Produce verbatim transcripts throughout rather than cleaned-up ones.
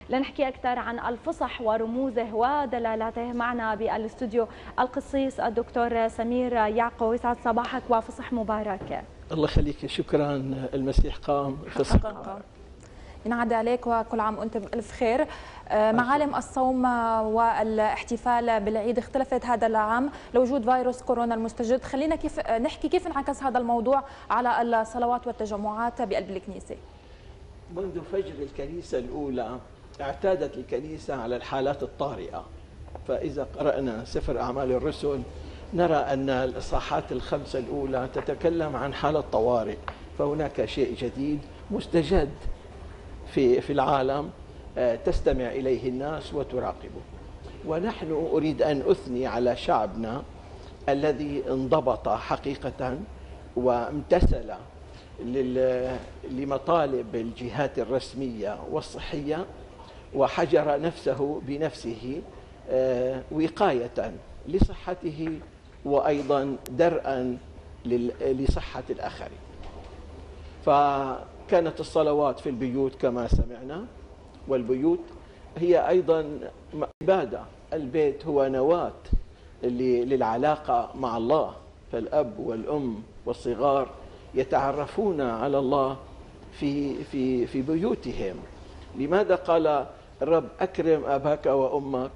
لنحكي أكثر عن الفصح ورموزه ودلالاته معنا بالاستوديو القسيس الدكتور سمير يعقوب. يسعد صباحك وفصح مبارك. الله يخليك، شكرا. المسيح قام، الفصح قام. ينعاد عليك وكل عام وانت بألف خير. معالم الصوم والاحتفال بالعيد اختلفت هذا العام لوجود فيروس كورونا المستجد. خلينا كيف نحكي كيف انعكس هذا الموضوع على الصلوات والتجمعات بقلب الكنيسة. منذ فجر الكنيسة الأولى اعتادت الكنيسة على الحالات الطارئة، فإذا قرأنا سفر أعمال الرسل نرى أن الإصحاحات الخمسة الأولى تتكلم عن حالة طوارئ، فهناك شيء جديد مستجد في في العالم تستمع إليه الناس وتراقبه. ونحن أريد أن أثني على شعبنا الذي انضبط حقيقة وامتثل لمطالب الجهات الرسمية والصحية، وحجر نفسه بنفسه وقاية لصحته وأيضا درءا لصحة الآخرين. فكانت الصلوات في البيوت كما سمعنا، والبيوت هي أيضا عبادة. البيت هو نواة للعلاقة مع الله، فالأب والأم والصغار يتعرفون على الله في في في بيوتهم. لماذا قال الرب أكرم أباك وأمك؟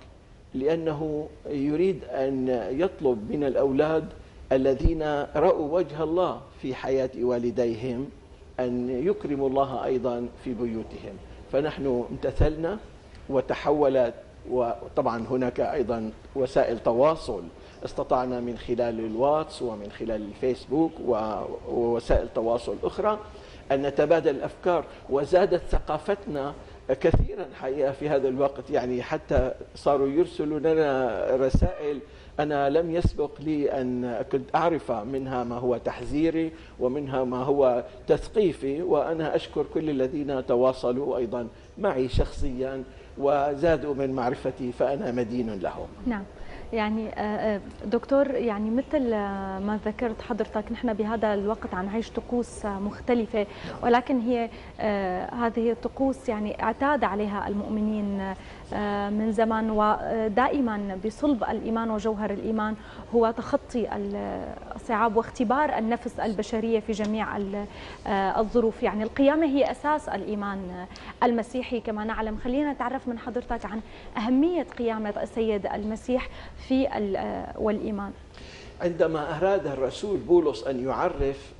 لأنه يريد أن يطلب من الأولاد الذين رأوا وجه الله في حياة والديهم أن يكرموا الله أيضا في بيوتهم. فنحن امتثلنا وتحولت، وطبعا هناك أيضا وسائل تواصل استطعنا من خلال الواتس ومن خلال الفيسبوك ووسائل تواصل أخرى أن نتبادل الأفكار، وزادت ثقافتنا كثيرا حقيقة في هذا الوقت. يعني حتى صاروا يرسلوا لنا رسائل أنا لم يسبق لي أن كنت أعرف، منها ما هو تحذيري ومنها ما هو تثقيفي، وأنا أشكر كل الذين تواصلوا أيضا معي شخصيا وزادوا من معرفتي، فأنا مدين لهم. نعم، يعني دكتور، يعني مثل ما ذكرت حضرتك نحن بهذا الوقت عم نعيش طقوس مختلفة، ولكن هي هذه الطقوس يعني اعتاد عليها المؤمنين من زمان، ودائما بصلب الإيمان وجوهر الإيمان هو تخطي الصعاب واختبار النفس البشرية في جميع الظروف. يعني القيامة هي أساس الإيمان المسيحي كما نعلم. خلينا نتعرف من حضرتك عن أهمية قيامة السيد المسيح في والإيمان. عندما أراد الرسول بولس أن يعرف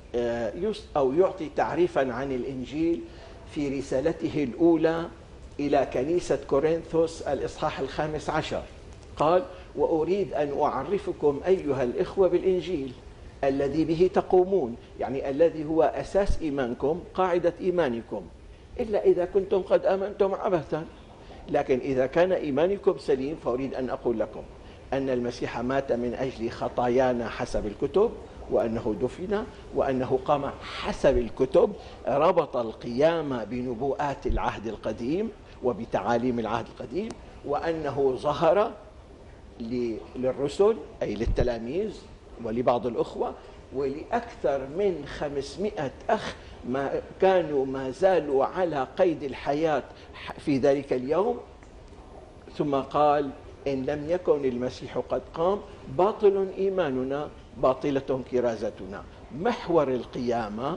أو يعطي تعريفا عن الإنجيل في رسالته الأولى إلى كنيسة كورنثوس الإصحاح الخامس عشر قال: وأريد أن أعرفكم أيها الإخوة بالإنجيل الذي به تقومون، يعني الذي هو أساس إيمانكم، قاعدة إيمانكم، إلا إذا كنتم قد آمنتم عبثا. لكن إذا كان إيمانكم سليم فأريد أن أقول لكم أن المسيح مات من أجل خطايانا حسب الكتب، وأنه دفن، وأنه قام حسب الكتب. ربط القيامة بنبوءات العهد القديم وبتعاليم العهد القديم، وأنه ظهر للرسل أي للتلاميذ ولبعض الأخوة ولأكثر من خمسمائة أخ ما كانوا ما زالوا على قيد الحياة في ذلك اليوم. ثم قال: إن لم يكن المسيح قد قام باطل إيماننا باطلة كرازتنا. محور القيامة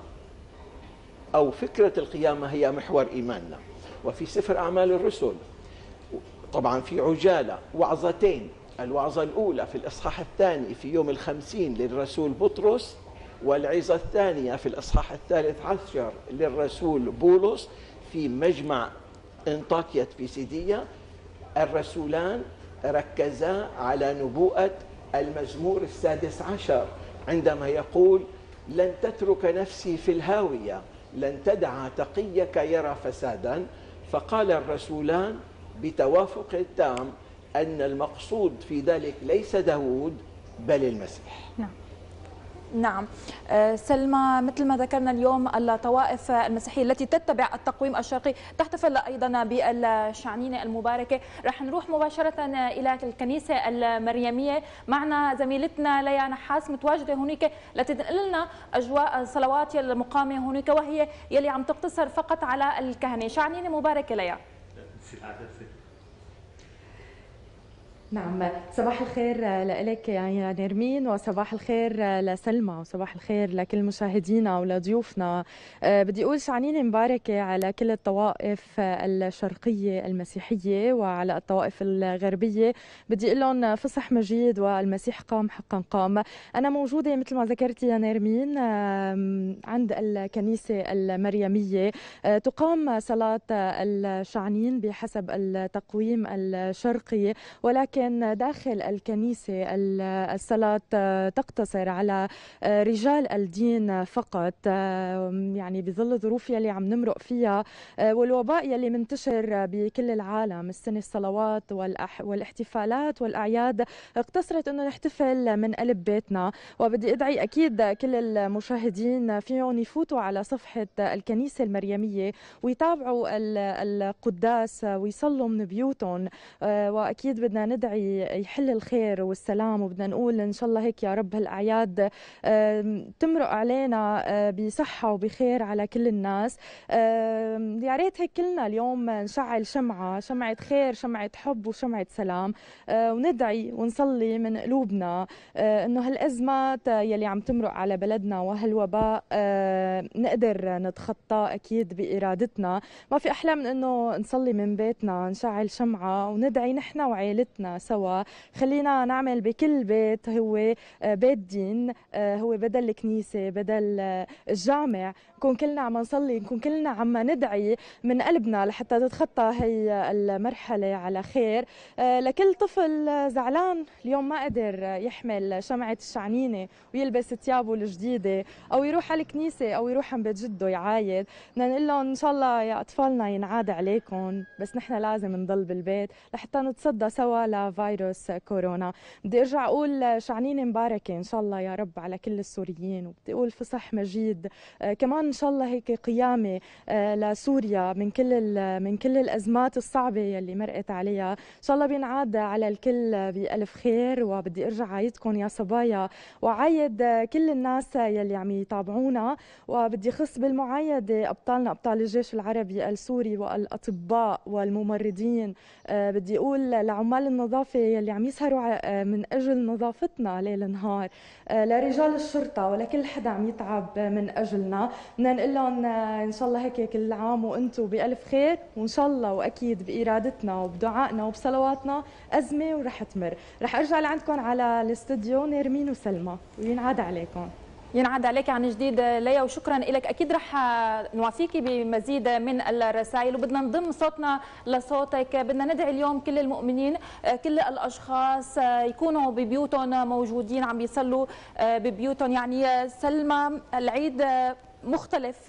أو فكرة القيامة هي محور إيماننا. وفي سفر أعمال الرسل طبعا في عجالة وعظتين، الوعظة الأولى في الإصحاح الثاني في يوم الخمسين للرسول بطرس، والعظة الثانية في الإصحاح الثالث عشر للرسول بولس في مجمع انطاكية بيسيدية. الرسولان ركزا على نبوءة المزمور السادس عشر عندما يقول: لن تترك نفسي في الهاوية، لن تدع تقيك يرى فسادا. فقال الرسولان بتوافق التام أن المقصود في ذلك ليس داود بل المسيح. نعم. نعم سلمى، مثل ما ذكرنا اليوم الطوائف المسيحية التي تتبع التقويم الشرقي تحتفل أيضا بالشعنينة المباركة. رح نروح مباشرة إلى الكنيسة المريمية، معنا زميلتنا ليا نحاس متواجدة هناك لتنقل لنا أجواء الصلوات المقامة هناك، وهي يلي عم تقتصر فقط على الكهنة. شعنينة مباركة ليا. نعم، صباح الخير لك يا نرمين، وصباح الخير لسلمى، وصباح الخير لكل مشاهدينا ولضيوفنا. بدي أقول شعنين مباركة على كل الطوائف الشرقية المسيحية وعلى الطوائف الغربية. بدي أقول لهم فصح مجيد والمسيح قام حقا قام. أنا موجودة مثل ما ذكرتي يا نرمين عند الكنيسة المريمية، تقام صلاة الشعنين بحسب التقويم الشرقي، ولكن داخل الكنيسة الصلاة تقتصر على رجال الدين فقط، يعني بظل الظروف يلي عم نمرق فيها والوباء يلي منتشر بكل العالم. السنة الصلوات والاحتفالات والأعياد اقتصرت أنه نحتفل من قلب بيتنا، وبدي أدعي أكيد كل المشاهدين فيهم يفوتوا على صفحة الكنيسة المريمية ويتابعوا القداس ويصلوا من بيوتهم، وأكيد بدنا ندعي يحل الخير والسلام، وبدنا نقول إن شاء الله هيك يا رب هالأعياد تمرق علينا بصحة وبخير على كل الناس. يا ريت هيك كلنا اليوم نشعل شمعة، شمعة خير، شمعة حب وشمعة سلام، وندعي ونصلي من قلوبنا إنه هالأزمات يلي عم تمرق على بلدنا وهالوباء نقدر نتخطى أكيد بإرادتنا. ما في أحلى من إنه نصلي من بيتنا، نشعل شمعة وندعي نحن وعائلتنا سوا. خلينا نعمل بكل بيت هو بيت دين، هو بدل الكنيسة، بدل الجامع، نكون كلنا عم نصلي، نكون كلنا عم ندعي من قلبنا لحتى تتخطى هي المرحلة على خير. لكل طفل زعلان اليوم ما قدر يحمل شمعة الشعنينة ويلبس ثيابه الجديدة أو يروح على الكنيسة أو يروح عند بيت جده يعايد، بدنا نقول لهم إن شاء الله يا أطفالنا ينعاد عليكم، بس نحن لازم نضل بالبيت لحتى نتصدى سوا لفيروس كورونا. بدي ارجع اقول شعنين مباركه ان شاء الله يا رب على كل السوريين، وبدي اقول فصح مجيد آه كمان ان شاء الله هيك قيامه آه لسوريا من كل من كل الازمات الصعبه يلي مرقت عليها، ان شاء الله بينعاد على الكل بالف خير. وبدي ارجع عايدكم يا صبايا وعايد آه كل الناس يلي عم يتابعونا، وبدي خص بالمعايده ابطالنا ابطال الجيش العربي السوري والاطباء والممرضين. آه بدي اقول لعمال النظافة يلي عم يسهروا من أجل نظافتنا ليل نهار، لرجال الشرطة ولكل حدا عم يتعب من أجلنا، بدنا نقول لهم إن شاء الله هيك كل عام وأنتم بألف خير، وإن شاء الله وأكيد بإرادتنا وبدعائنا وبصلواتنا أزمة ورح تمر. رح أرجع لعندكم على الاستوديو نرمين وسلمى وينعاد عليكم. ينعاد عليك عن جديد ليا، وشكرا لك. اكيد رح نوافيكي بمزيد من الرسائل وبدنا نضم صوتنا لصوتك. بدنا ندعي اليوم كل المؤمنين، كل الاشخاص يكونوا ببيوتهم موجودين عم يصلوا ببيوتهم. يعني سلمى العيد مختلف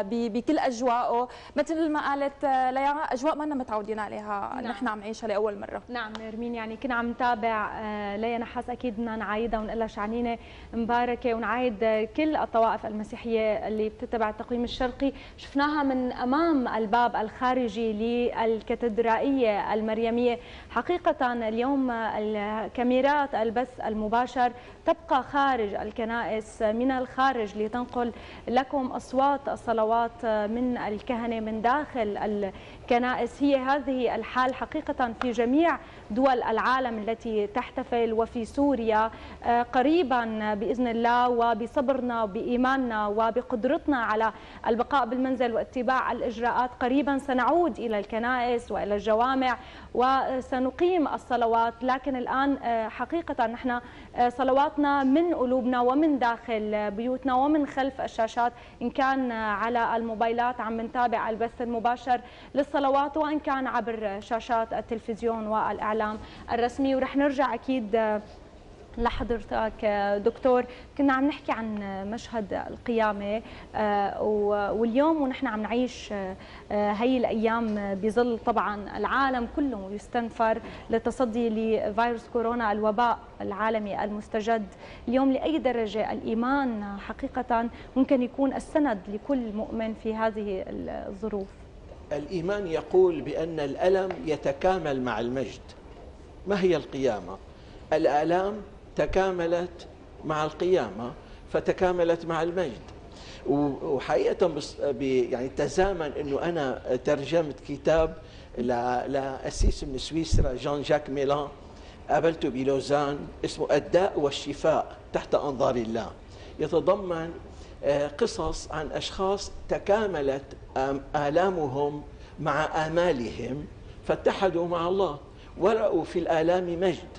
بكل اجواءه، مثل ما قالت ليا اجواء ما متعودين عليها. نعم. نحن عم نعيشها لاول مره. نعم نرمين، يعني كنا عم نتابع ليا نحاس اكيد بدنا نعايدها ونقول لها شعنينه مباركه، ونعايد كل الطوائف المسيحيه اللي بتتبع التقويم الشرقي. شفناها من امام الباب الخارجي للكاتدرائيه المريميه. حقيقه اليوم الكاميرات البث المباشر تبقى خارج الكنائس من الخارج لتنقل لكم أصوات الصلوات من الكهنة من داخل الكنائس. هي هذه الحال حقيقة في جميع دول العالم التي تحتفل، وفي سوريا قريبا بإذن الله، وبصبرنا وبإيماننا وبقدرتنا على البقاء بالمنزل واتباع الإجراءات قريبا سنعود إلى الكنائس وإلى الجوامع وسنقيم الصلوات. لكن الآن حقيقة نحن صلواتنا من قلوبنا ومن داخل بيوتنا ومن خلف الشاشات، إن كان على الموبايلات عم نتابع البث المباشر للصلوات، وإن كان عبر شاشات التلفزيون والإعلام الرسمي. ورح نرجع أكيد لحضرتك دكتور. كنا عم نحكي عن مشهد القيامة واليوم ونحن عم نعيش هي الأيام بظل طبعا العالم كله يستنفر للتصدي لفيروس كورونا الوباء العالمي المستجد. اليوم لأي درجة الإيمان حقيقة ممكن يكون السند لكل مؤمن في هذه الظروف؟ الإيمان يقول بأن الألم يتكامل مع المجد. ما هي القيامة؟ الآلام تكاملت مع القيامة فتكاملت مع المجد. وحقيقة يعني تزامن أنه أنا ترجمت كتاب لأسيس من سويسرا جان جاك ميلان قابلته بلوزان، اسمه الداء والشفاء تحت أنظار الله. يتضمن قصص عن أشخاص تكاملت آلامهم مع آمالهم فاتحدوا مع الله ورأوا في الآلام مجد.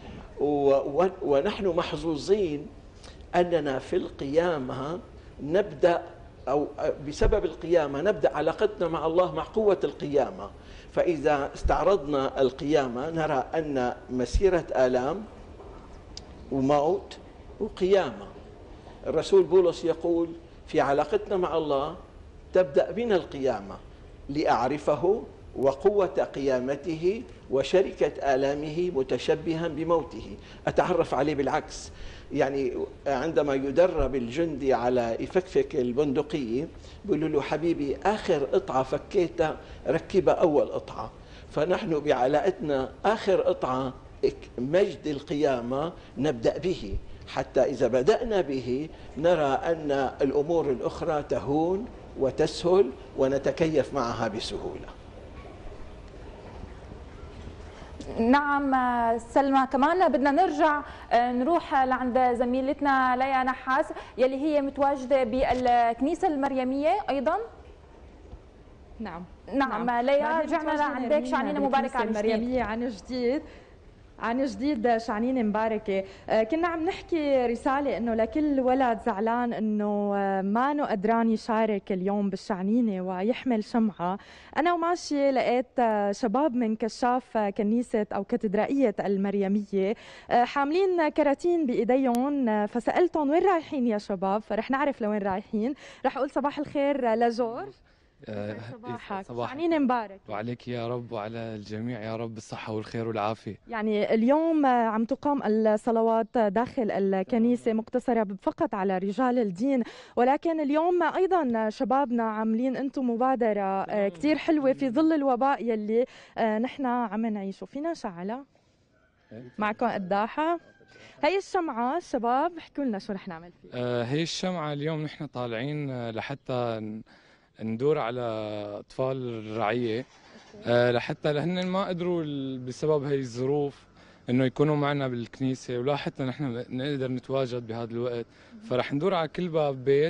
ونحن محظوظين أننا في القيامة نبدأ، أو بسبب القيامة نبدأ علاقتنا مع الله مع قوة القيامة. فإذا استعرضنا القيامة نرى أن مسيرة آلام وموت وقيامة. الرسول بولس يقول في علاقتنا مع الله تبدأ بنا القيامة لأعرفه وقوة قيامته وشركة آلامه متشبها بموته، أتعرف عليه. بالعكس، يعني عندما يدرب الجندي على يفكفك البندقية بيقولوا له حبيبي آخر قطعة فكيتها ركبها أول قطعة. فنحن بعلاقتنا آخر قطعة مجد القيامة نبدأ به، حتى إذا بدأنا به نرى أن الأمور الأخرى تهون وتسهل ونتكيف معها بسهولة. نعم سلمى، كمان بدنا نرجع نروح لعند زميلتنا ليا نحاس يلي هي متواجدة بالكنيسة المريمية أيضا. نعم نعم, نعم. ليا رجعنا لعندك شعنينة مباركة عن المريمية عن جديد عن جديد شعنينة مباركة. كنا عم نحكي رسالة انه لكل ولد زعلان انه ما انه قدران يشارك اليوم بالشعنينة ويحمل شمعة. انا وماشية لقيت شباب من كشاف كنيسة او كاتدرائية المريمية حاملين كراتين بايديهم، فسألتهم وين رايحين يا شباب؟ فرح نعرف لوين رايحين. رح اقول صباح الخير لجورج. صباحك، شعنينة مبارك. وعليك يا رب وعلى الجميع يا رب بالصحة والخير والعافية. يعني اليوم عم تقام الصلوات داخل الكنيسة مقتصرة فقط على رجال الدين، ولكن اليوم أيضا شبابنا عاملين أنتم مبادرة كتير حلوة في ظل الوباء يلي نحن عم نعيشه. فينا شعلة معكم قداحة. هي الشمعة شباب احكوا لنا شو رح نعمل فيها. هي الشمعة اليوم نحن طالعين لحتى ندور على أطفال الرعية أه لحتى لهن ما قدروا بسبب هي الظروف إنه يكونوا معنا بالكنيسة، ولا حتى نحن نقدر نتواجد بهذا الوقت. فرح ندور على كل باب بيت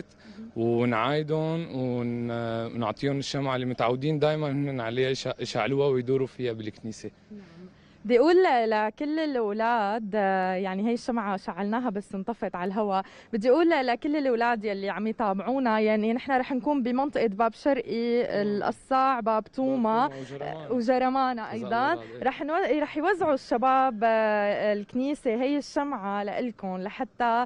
ونعايدهم ونعطيهم الشمعة اللي متعودين دائما هن عليها يشعلوها ويدوروا فيها بالكنيسة. بدي اقول لكل الاولاد، يعني هي الشمعة شعلناها بس انطفت على الهواء، بدي اقول لكل الاولاد يلي عم يتابعونا، يعني نحن رح نكون بمنطقة باب شرقي، القصاع، باب توما وجرمانة ايضا. رح نو... رح يوزعوا الشباب الكنيسة هي الشمعة لكم لحتى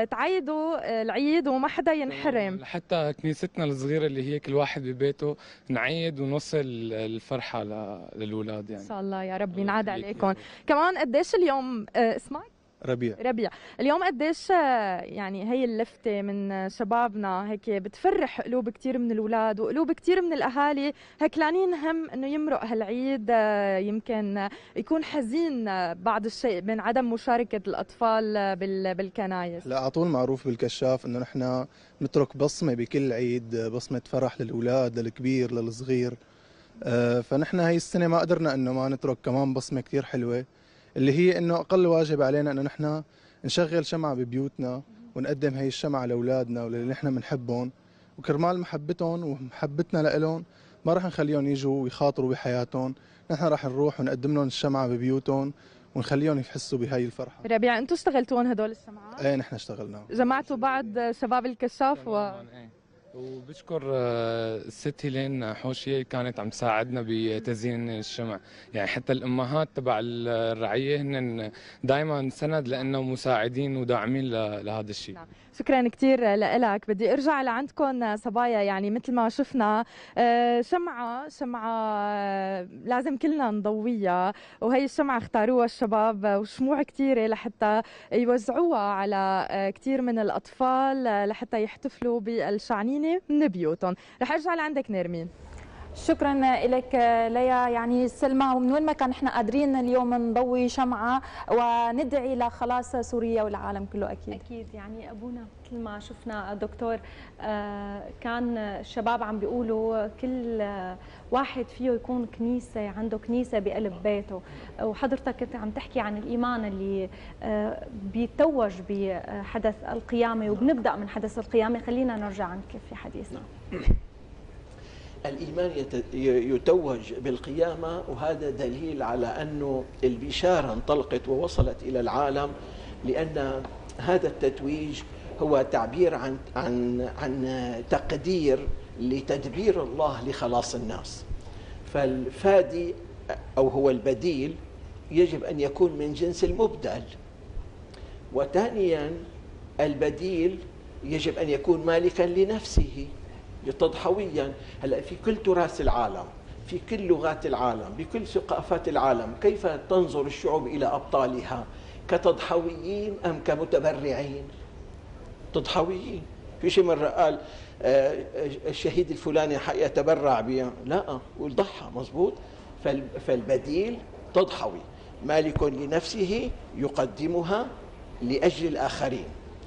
تعيدوا العيد وما حدا ينحرم، لحتى كنيستنا الصغيرة اللي هي كل واحد ببيته نعيد ونوصل الفرحة للاولاد. يعني ان شاء الله يا رب ينعاد عليك. كمان قديش اليوم اسمك؟ ربيع. ربيع، اليوم قديش يعني هي اللفتة من شبابنا هيك بتفرح قلوب كثير من الاولاد وقلوب كثير من الاهالي هكلانين هم انه يمرق هالعيد، يمكن يكون حزين بعض الشيء من عدم مشاركة الاطفال بالكنايس. لا، على طول معروف بالكشاف انه نحن نترك بصمة بكل عيد، بصمة فرح للاولاد، للكبير للصغير. فنحن هي السنة ما قدرنا انه ما نترك كمان بصمة كثير حلوة، اللي هي انه اقل واجب علينا انه نحن نشغل شمعة ببيوتنا ونقدم هي الشمعة لاولادنا واللي نحن بنحبهم، وكرمال محبتهم ومحبتنا لهم ما راح نخليهم يجوا ويخاطروا بحياتهم، نحن راح نروح ونقدم لهم الشمعة ببيوتهم ونخليهم يحسوا بهي الفرحة. ربيع، انتم اشتغلتوهم هدول الشمعات؟ ايه نحن اشتغلنا، جمعتوا بعض شباب الكشاف و وبشكر الست هيلين حوشيه كانت عم تساعدنا بتزيين الشمع. يعني حتى الامهات تبع الرعيه هن دائما سند لنا ومساعدين وداعمين لهذا الشيء. نعم. شكرا كثير لك. بدي ارجع لعندكم صبايا، يعني مثل ما شفنا شمعه شمعه لازم كلنا نضويها، وهي الشمعه اختاروها الشباب وشموع كثيره لحتى يوزعوها على كثير من الاطفال لحتى يحتفلوا بالشعنينه من بيوتهم. رح ارجع لعندك نيرمين. شكرا لك ليا. يعني سلمى، ومن وين ما كان احنا قادرين اليوم نضوي شمعة وندعي لخلاص سوريا والعالم كله. أكيد أكيد. يعني أبونا مثل ما شفنا دكتور، كان الشباب عم بيقولوا كل واحد فيه يكون كنيسة، عنده كنيسة بقلب بيته، وحضرتك كنت عم تحكي عن الإيمان اللي بيتوج بحدث القيامة، وبنبدأ من حدث القيامة. خلينا نرجع عنك في حديثنا. الإيمان يتوج بالقيامة، وهذا دليل على أنه البشارة انطلقت ووصلت إلى العالم، لأن هذا التتويج هو تعبير عن عن عن تقدير لتدبير الله لخلاص الناس. فالفادي أو هو البديل يجب أن يكون من جنس المبدل، وثانيا البديل يجب أن يكون مالكا لنفسه تضحويا. هلا في كل تراث العالم، في كل لغات العالم، بكل ثقافات العالم، كيف تنظر الشعوب إلى أبطالها؟ كتضحويين أم كمتبرعين؟ تضحويين. في شيء مرة قال الشهيد الفلاني يتبرع بها، لا، وضحى مزبوط. فالبديل تضحوي مالك لنفسه يقدمها لأجل الآخرين.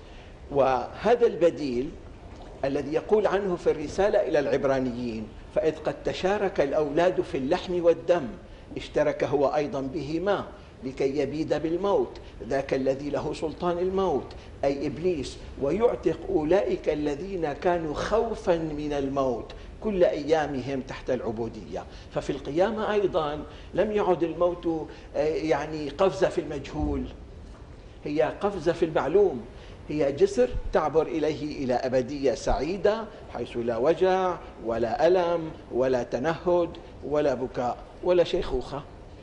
وهذا البديل الذي يقول عنه في الرسالة إلى العبرانيين: فإذ قد تشارك الأولاد في اللحم والدم اشترك هو أيضا بهما لكي يبيد بالموت ذاك الذي له سلطان الموت أي إبليس، ويعتق أولئك الذين كانوا خوفا من الموت كل أيامهم تحت العبودية. ففي القيامة أيضا لم يعد الموت يعني قفزة في المجهول، هي قفزة في المعلوم، هي جسر تعبر إليه إلى أبدية سعيدة حيث لا وجع ولا ألم ولا تنهد ولا بكاء ولا شيخوخة.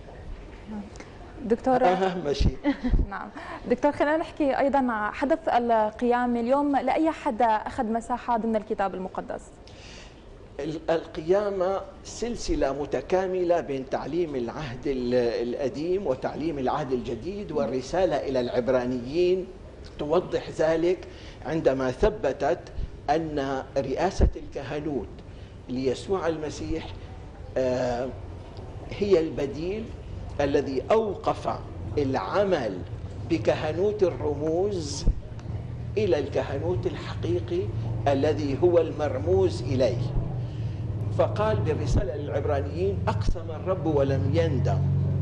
دكتور، أهم شيء. نعم دكتور، خلينا نحكي أيضا عن حدث القيامة اليوم. لأي حد أخذ مساحة ضمن الكتاب المقدس؟ القيامة سلسلة متكاملة بين تعليم العهد القديم وتعليم العهد الجديد، والرسالة إلى العبرانيين توضح ذلك عندما ثبتت أن رئاسة الكهنوت ليسوع المسيح هي البديل الذي أوقف العمل بكهنوت الرموز إلى الكهنوت الحقيقي الذي هو المرموز إليه. فقال بالرسالة للعبرانيين: أقسم الرب ولم يندم،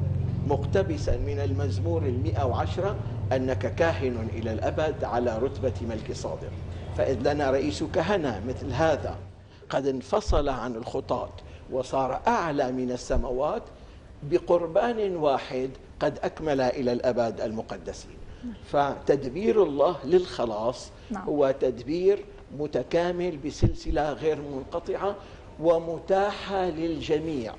مقتبسا من المزمور المئة وعشرة: أنك كاهن إلى الأبد على رتبة ملك صادق. فإذ لنا رئيس كهنة مثل هذا قد انفصل عن الخطاة وصار أعلى من السماوات بقربان واحد قد أكمل إلى الأبد المقدسين. فتدبير الله للخلاص هو تدبير متكامل بسلسلة غير منقطعة ومتاحة للجميع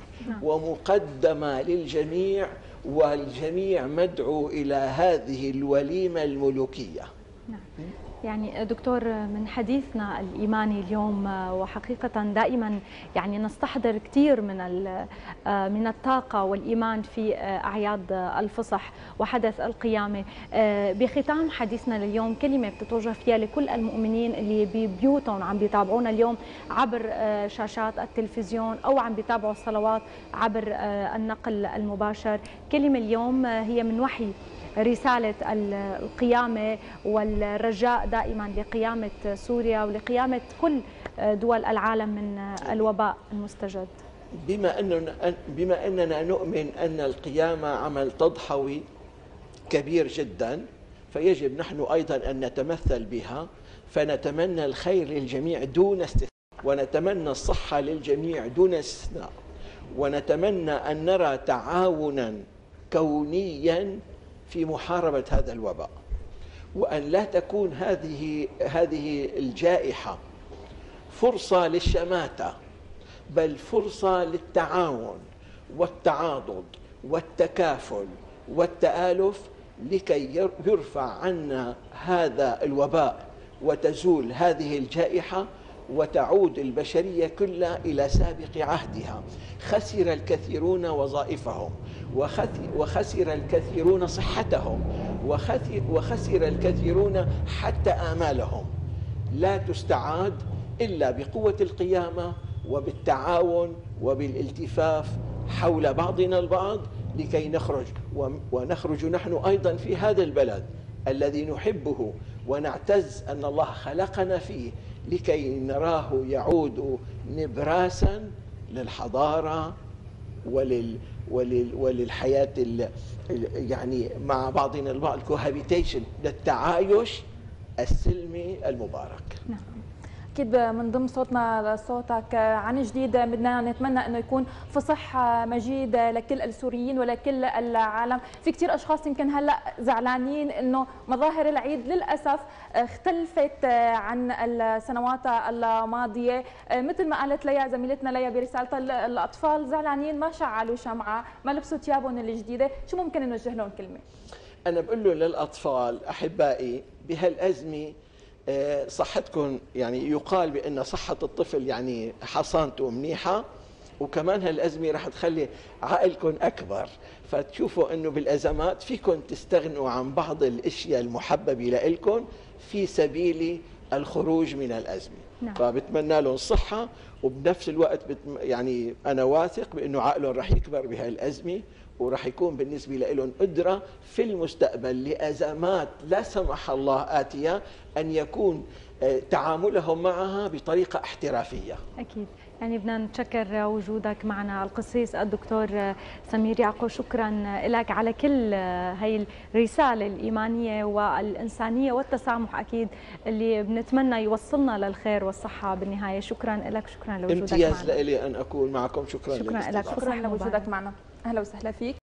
ومقدمة للجميع، والجميع مدعو إلى هذه الوليمة الملوكية. يعني دكتور، من حديثنا الإيماني اليوم وحقيقة دائما يعني نستحضر كثير من من الطاقة والإيمان في أعياد الفصح وحدث القيامة. بختام حديثنا لليوم كلمة بتتوجه فيها لكل المؤمنين اللي ببيوتهم عم بيتابعونا اليوم عبر شاشات التلفزيون أو عم بيتابعوا الصلوات عبر النقل المباشر. كلمة اليوم هي من وحي رسالة القيامة والرجاء دائما لقيامة سوريا ولقيامة كل دول العالم من الوباء المستجد. بما أننا, بما أننا نؤمن أن القيامة عمل تضحوي كبير جدا، فيجب نحن أيضا أن نتمثل بها، فنتمنى الخير للجميع دون استثناء، ونتمنى الصحة للجميع دون استثناء، ونتمنى أن نرى تعاونا كونيا في محاربة هذا الوباء، وأن لا تكون هذه هذه الجائحة فرصة للشماتة، بل فرصة للتعاون والتعاضد والتكافل والتآلف لكي يرفع عنا هذا الوباء وتزول هذه الجائحة وتعود البشرية كلها إلى سابق عهدها. خسر الكثيرون وظائفهم، وخسر الكثيرون صحتهم، وخسر الكثيرون حتى آمالهم. لا تستعاد إلا بقوة القيامة وبالتعاون وبالالتفاف حول بعضنا البعض لكي نخرج، ونخرج نحن أيضا في هذا البلد الذي نحبه ونعتز أن الله خلقنا فيه، لكي نراه يعود نبراسا للحضارة ولل ولل وللحياة يعني مع بعضنا البعض، الكوهابيتيشن، للتعايش السلمي المبارك. نعم. أكيد من ضمن صوتنا لصوتك عن جديد بدنا نتمنى أنه يكون فصح مجيد لكل السوريين ولكل العالم. في كثير أشخاص يمكن هلأ زعلانين أنه مظاهر العيد للأسف اختلفت عن السنوات الماضية، مثل ما قالت ليا زميلتنا ليا برسالتها، الأطفال زعلانين ما شعلوا شمعة، ما لبسوا ثيابهم الجديدة. شو ممكن نوجه لهم كلمة؟ أنا بقول له للأطفال أحبائي بهالأزمة صحتكم، يعني يقال بأن صحة الطفل يعني حصانته منيحة، وكمان هالأزمة رح تخلي عقلكم أكبر، فتشوفوا أنه بالأزمات فيكم تستغنوا عن بعض الأشياء المحببة لإلكم في سبيل الخروج من الأزمة. نعم. فبتمنى لهم الصحة، وبنفس الوقت بتم يعني أنا واثق بأنه عقلهم رح يكبر بهالأزمة، ورح يكون بالنسبة لهم قدرة في المستقبل لأزمات لا سمح الله آتية أن يكون تعاملهم معها بطريقة احترافية. أكيد. يعني بدنا نتشكر وجودك معنا القسيس الدكتور سمير يعقوب، شكرا لك على كل هاي الرسالة الإيمانية والإنسانية والتسامح أكيد اللي بنتمنى يوصلنا للخير والصحة بالنهاية. شكرا لك، شكرا لوجودك امتياز معنا. امتياز لي أن أكون معكم. شكرا شكرا لك، شكرا لوجودك معنا. أهلا وسهلا فيك.